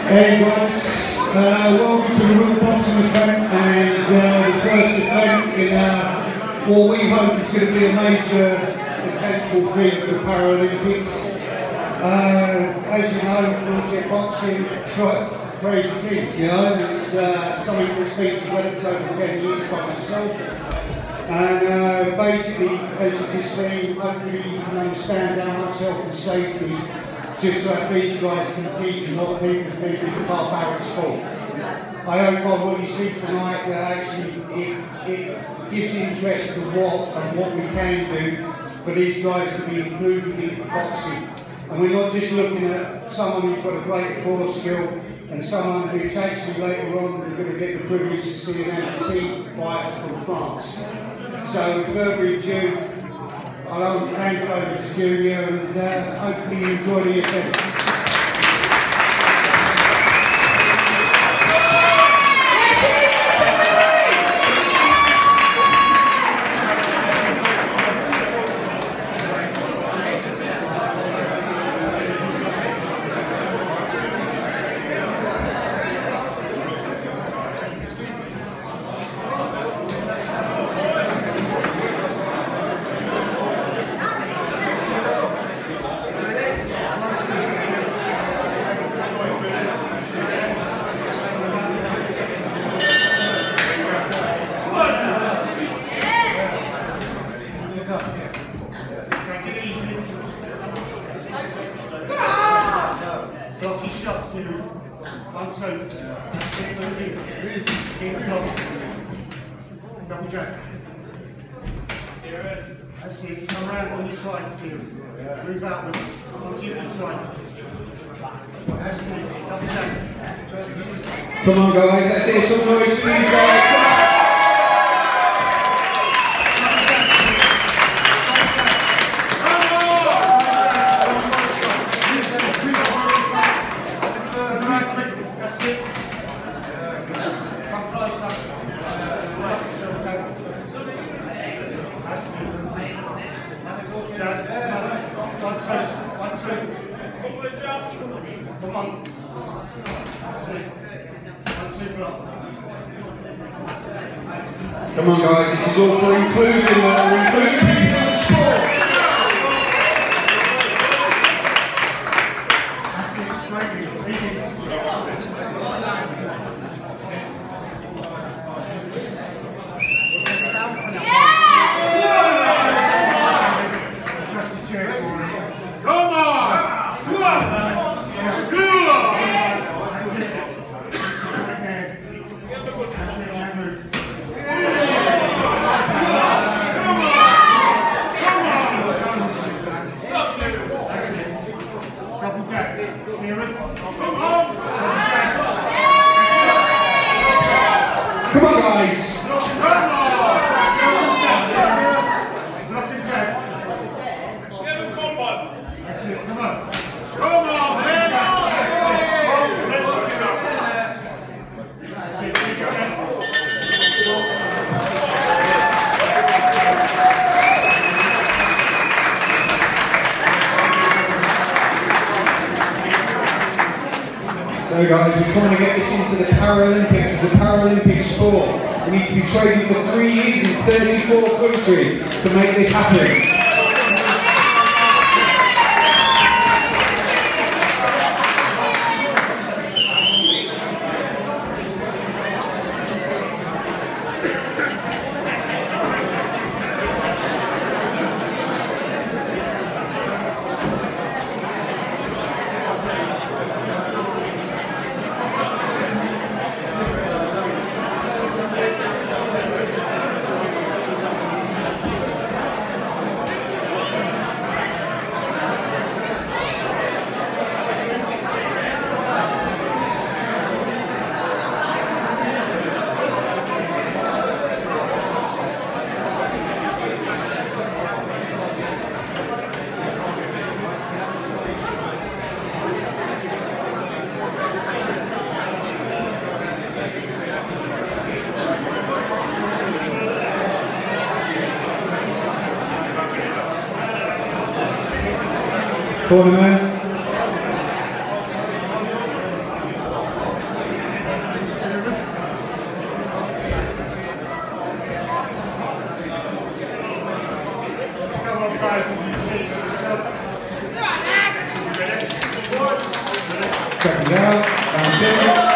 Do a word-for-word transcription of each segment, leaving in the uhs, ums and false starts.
Hey guys, uh, welcome to the Royal Boxing event and uh, the first event in uh, what we hope is going to be a major eventful thing for Paralympics. Uh, as you know, wheelchair boxing is quite a crazy thing, you know, it's uh, something that's been developed over ten years by myself. And uh, basically, as you can see, hopefully you can understand how much health and safety just to have these guys compete in what people think is a barbaric sport. I hope by what you see tonight that actually it, it gives interest to what and what we can do for these guys to be moving into boxing. And we're not just looking at someone who's got a great core skill and someone who's actually later on we're going to get the privilege to see an amputee fighter from France. So with further ado, I'll hand it over to Julia and uh, hopefully you enjoy the event. Double jack. That's it. Come around on your side, Kieran. Move outwards. Onto your side. That's it. Double jack. Come on, guys. That's it. Some noise for these guys. Come on guys, this is all for inclusion, we're including people in the sport. Come on, guys. That's it. Come on. Come on, man. So guys, we're trying to get this into the Paralympics as a Paralympic sport. We need to be training for three years in thirty-four countries to make this happen. Corner man. out. That's it.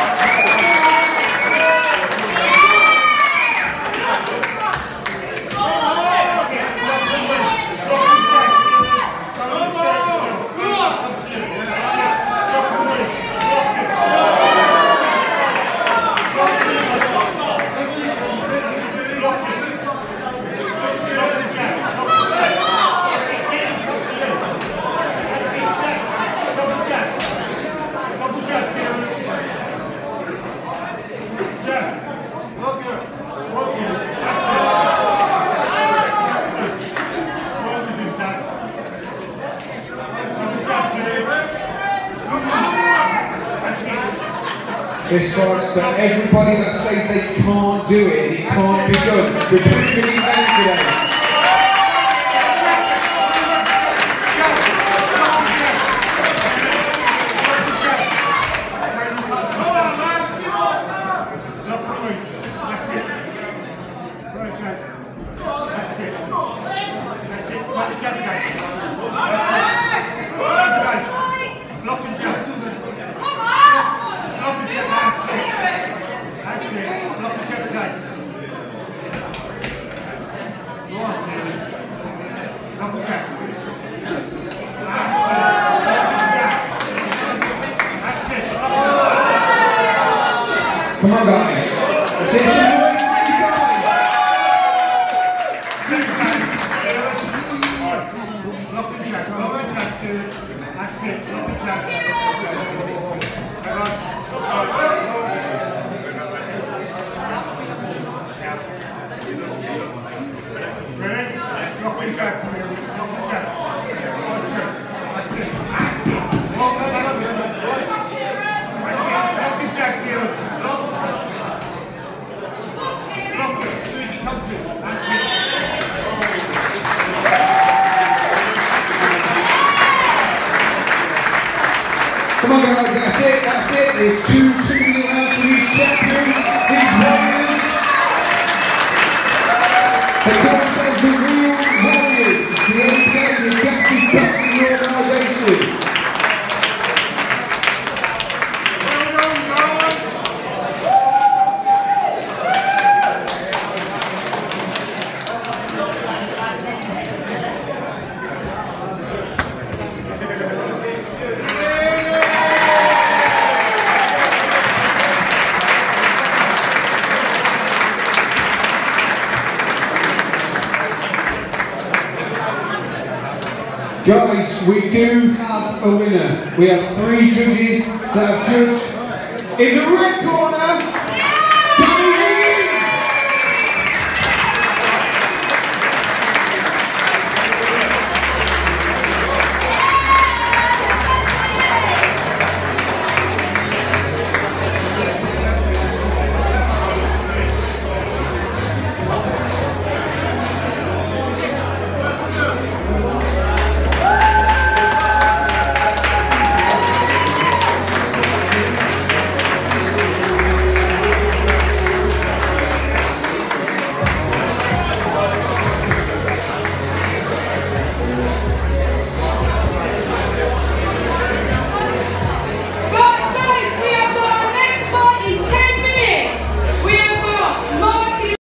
This starts that everybody that says they can't do it, it can't be done. We're proving it down today. Come on, guys. Let's see some noise for these guys. Lock and jack. Lock and jack, dude. That's it. Lock and jack. Ready? Lock and jack. Lock and jack. That's it. That's it. Lock and jack, dude. Come on guys, that's it, that's it. There's two single announced these champions, these warriors. They call themselves the Real Warriors. It's the only game in captive boxing organisation. Guys, we do have a winner. We have three judges that have judged in the red corner.